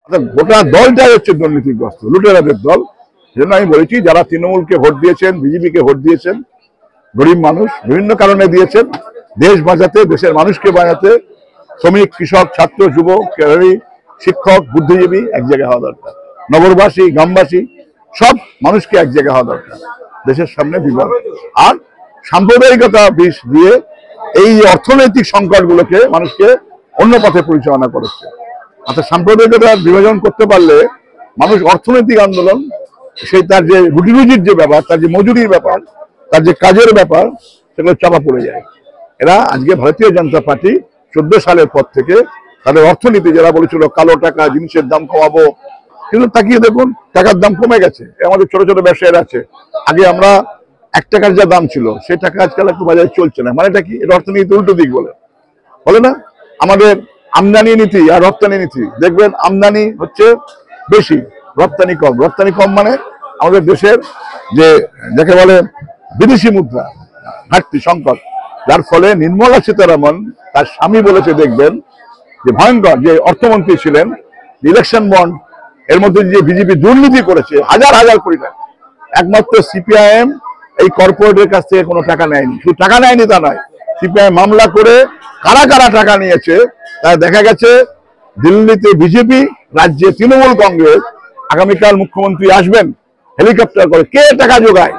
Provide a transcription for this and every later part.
গোটা দলটাই হচ্ছে দুর্নীতিগ্রস্ত, লুটেরাদের দল। সেজন্য আমি বলেছি, যারা তৃণমূলকে ভোট দিয়েছেন, বিজেপিকে ভোট দিয়েছেন, গরিব মানুষ বিভিন্ন কারণে দিয়েছেন, দেশ বাঁচাতে, দেশের মানুষকে বাঁচাতে, শ্রমিক, কৃষক, ছাত্র, যুবক, ক্যাডারি, শিক্ষক, বুদ্ধিজীবী এক জায়গায় হওয়া দরকার। নগরবাসী, গ্রামবাসী সব মানুষকে এক জায়গায় হওয়া দরকার। দেশের সামনে বিপদ আর সাম্প্রদায়িকতা বিষ দিয়ে এই অর্থনৈতিক সংকটগুলোকে মানুষকে অন্য পথে পরিচালনা করেছে। অর্থাৎ সাম্প্রদায়িকতার বিভাজন করতে পারলে মানুষ অর্থনৈতিক আন্দোলন, সেই তার যে রুটি রুজির যে ব্যাপার, তার যে মজুরির ব্যাপার, তার যে কাজের ব্যাপার, সেগুলো চাপা পড়ে যায়। এরা আজকে ভারতীয় জনতা পার্টি 14 সালের পর থেকে তাদের অর্থনীতি, যারা বলেছিল কালো টাকা, জিনিসের দাম কমাবো, কিন্তু তাকিয়ে দেখুন টাকার দাম কমে গেছে। আমাদের ছোট ছোট ব্যবসায়ীরা আছে, আগে আমরা 1 টাকার যা দাম ছিল সেই টাকা আজকাল একটু বাজারে চলছে না। মানেটা কি? এটা অর্থনীতি উল্টো দিক বলে না। আমাদের আমদানি নীতি আর রপ্তানি নীতি, দেখবেন আমদানি হচ্ছে বেশি, রপ্তানি কম। রপ্তানি কম মানে আমাদের দেশের যে যাকে বলে বিদেশি মুদ্রা ঘাটতি, সংকট, যার ফলে নির্মলা সীতারামন তার স্বামী বলেছে, দেখবেন যে ভয়ঙ্কর যে অর্থমন্ত্রী ছিলেন, ইলেকশন বন্ড এর মধ্যে যে বিজেপি দুর্নীতি করেছে হাজার হাজার কোটি টাকা, একমাত্র সিপিআইএম এই কর্পোরেটের কাছ থেকে কোনো টাকা নেয়নি। শুধু টাকা নেয়নি তা নয়, সিপিআইএম মামলা করে কারা কারা টাকা নিয়েছে তা দেখা গেছে। দিল্লিতে বিজেপি, রাজ্যে তৃণমূল কংগ্রেস। আগামীকাল মুখ্যমন্ত্রী আসবেন হেলিকপ্টার করে, কে টাকা যোগায়?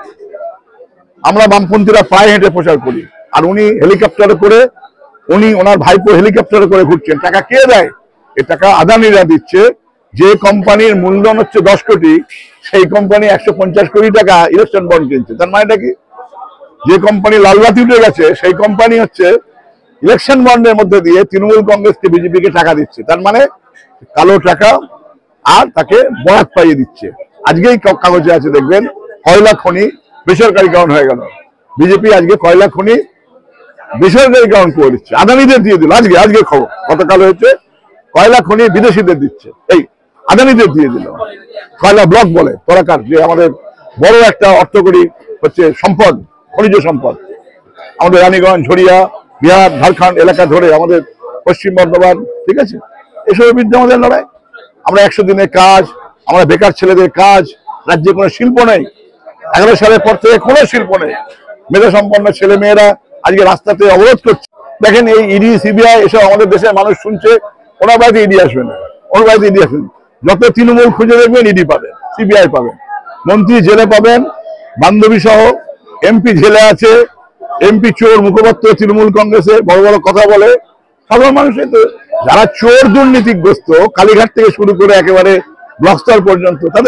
আমরা বামপন্থীরা পায়ে হেঁটে প্রচার করি, আর উনি হেলিকপ্টারে করে, ওনার ভাইপো হেলিকপ্টারে করে ঘুরছেন। টাকা কে দেয়? এ টাকা আদানিরা দিচ্ছে। যে কোম্পানির মূলধন হচ্ছে 10 কোটি, সেই কোম্পানি 150 কোটি টাকা ইলেকশন বন্ড কিনছে। তার মানেটা কি? যে কোম্পানি লালবাতি উঠে গেছে, সেই কোম্পানি হচ্ছে ইলেকশন বন্ডের মধ্যে দিয়ে তৃণমূল কংগ্রেসকে, বিজেপিকে টাকা দিচ্ছে। তার মানে কালো টাকা, আর তাকে বরাত পাইয়ে দিচ্ছে। আজকেই কাগজে আছে, দেখবেন কয়লা খনি বেসরকারীকরণ হয়ে গেল। বিজেপি আজকে কয়লা খনি বেসরকারীকরণ করে দিচ্ছে, আদানিদের দিয়ে দিল। আজকে খবর, গতকাল হয়েছে, কয়লা খনি বিদেশিদের দিচ্ছে, এই আদানিদের দিয়ে দিল। কয়লা ব্লক বলে তরাকার, যে আমাদের বড় একটা অর্থকরী হচ্ছে সম্পদ, খনিজ সম্পদ। আমাদের রানীগঞ্জ, ঝরিয়া, বিহার, ঝাড়খণ্ড এলাকা ধরে আমাদের পশ্চিম বর্ধমান, ঠিক আছে, এসবের বিরুদ্ধে আমাদের লড়াই। আমরা 100 দিনের কাজ, আমরা বেকার ছেলেদের কাজ, রাজ্যে কোনো শিল্প নেই। 11 সালের পর থেকে কোনো শিল্প নেই। মেধা সম্পন্ন ছেলে মেয়েরা আজকে রাস্তাতে অবরোধ করছে। দেখেন এই ইডি, সিবিআই এসব আমাদের দেশের মানুষ শুনছে, ওনার বাড়িতে ইডি আসবে না, ওর বাড়িতে ইডি আসবে না। যত তৃণমূল খুঁজে দেখবেন ইডি পাবেন, সিবিআই পাবেন, মন্ত্রী জেলে পাবেন, বান্ধবী সহ এমপি জেলে আছে। এমপি চোর, মুখপাত্র তৃণমূল কংগ্রেসের, বড় বড় কথা বলে। সাধারণ মানুষের তো যারা চোর দুর্নীতিগ্রস্ত, কালীঘাট থেকে শুরু করে একেবারে ব্লক স্তর পর্যন্ত, তাদের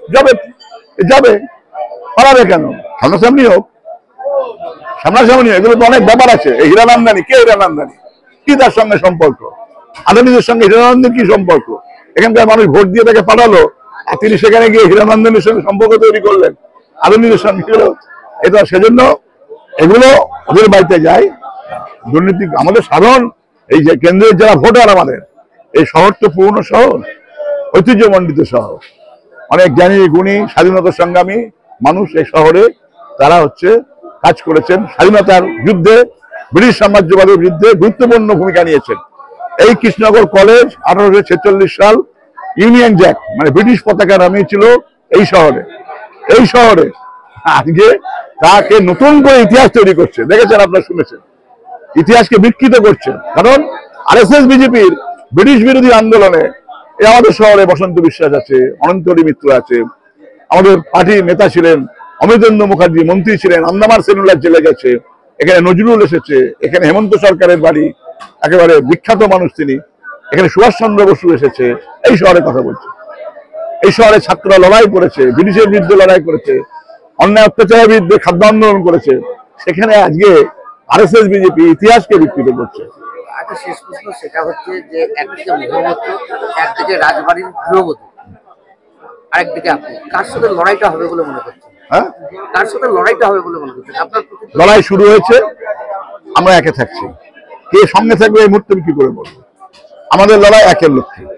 যাবে পালাবে কেন? সামনাসামনি হোক, সামনাসামনি। এগুলো তো অনেক ব্যাপার আছে। এই হীরানন্দানি কে? হীরানন্দানি কি তার সঙ্গে সম্পর্ক? আদানিদের সঙ্গে হীরানন্দের কি সম্পর্ক? এখানকার মানুষ ভোট দিয়ে তাকে পাঠালো, আর তিনি সেখানে গিয়ে হীরানন্দানির সঙ্গে সম্পর্ক তৈরি করলেন আদানিদের সঙ্গে। এটা সেজন্য এগুলো ওদের বাড়িতে যায় দুর্নীতি। আমাদের সাধারণ এই যে কেন্দ্রের যারা ভোটার, আমাদের এই শহর তো পুরনো শহর, ঐতিহ্যমণ্ডিত শহর, অনেক জ্ঞানী গুণী স্বাধীনতা সংগ্রামী মানুষ এই শহরে, তারা হচ্ছে কাজ করেছেন। স্বাধীনতার যুদ্ধে ব্রিটিশ সাম্রাজ্যবাদের বিরুদ্ধে গুরুত্বপূর্ণ ভূমিকা নিয়েছেন। এই কৃষ্ণনগর কলেজ 1846 সাল ইউনিয়ন জ্যাক মানে ব্রিটিশ পতাকা নামিয়েছিল এই শহরে। এই শহরে আজকে তাকে নতুন করে ইতিহাস তৈরি করছে। দেখেছেন, আপনারা শুনেছেন, ইতিহাসকে বিকৃত করছে। কারণ আরএসএস বিজেপির ব্রিটিশ বিরোধী আন্দোলনে আমাদের শহরে বসন্ত বিশ্বাস আছে, অনন্তরী মিত্র আছে, আমাদের পার্টির নেতা ছিলেন অমৃতেন্দ্র মুখার্জি, মন্ত্রী ছিলেন, আন্দামান সেলুলার জেলে গেছে, এখানে নজরুল এসেছে, এখানে হেমন্ত সরকারের বাড়ি, একেবারে বিখ্যাত মানুষ তিনি, এখানে সুভাষচন্দ্র বসু এসেছে। এই শহরে কথা বলছে, এই শহরে ছাত্ররা লড়াই করেছে, ব্রিটিশের বিরুদ্ধে লড়াই করেছে, অন্যায় অত্যাচারের বিরুদ্ধে খাদ্য আন্দোলন করেছে। সেখানে আজকে আরএসএস বিজেপি ইতিহাসকে বিকৃত করছে। শেষ প্রশ্ন, সেটা হচ্ছে যে একদিকে মুখপাত্র, একদিকে রাজবাড়ির গৃহবধূ, আরেকদিকে আপনি, কার সাথে লড়াইটা হবে বলে মনে করছেন? হ্যাঁ, কার সাথে লড়াইটা হবে বলে মনে করছেন? আপনার লড়াই শুরু হয়েছে, আমরা একে থাকছি। কে সঙ্গে থাকবে এই মুহূর্তে কি করে বলবো? আমাদের লড়াই একের লক্ষ্যে।